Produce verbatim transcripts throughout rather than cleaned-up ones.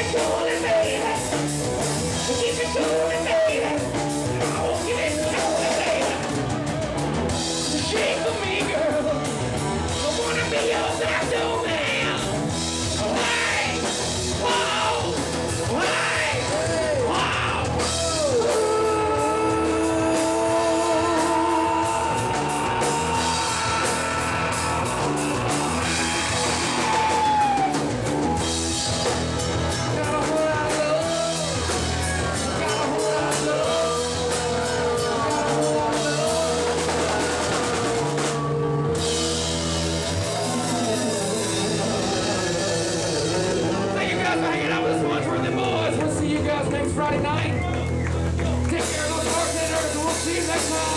cooling, baby. Keep it cooling, baby. Oh, keep it cooling, baby. Shake for me, girl. I wanna be your tattoo man. Hey, whoa, hey, wow. Next Friday night. Take care of those bartenders and we'll see you next time.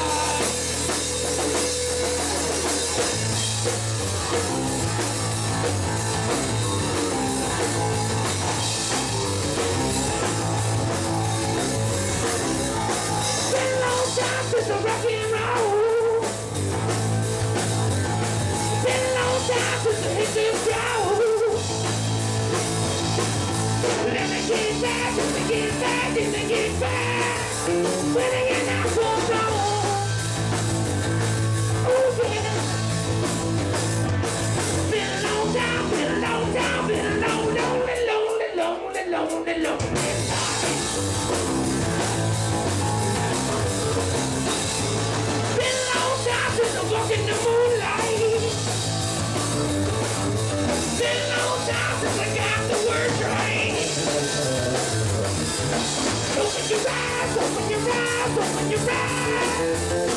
Been a long time since I rock and roll. Been a long time since I hit this road. Let me get back, let me get back, let me get back. When I get out for flow. Oh yeah. Been a long time, been a long time, been a long, lonely, lonely, lonely, lonely, lonely time. Been a long time since I walked in the moonlight. Been a long time since I got the word right. Open your eyes, open your eyes, open your eyes.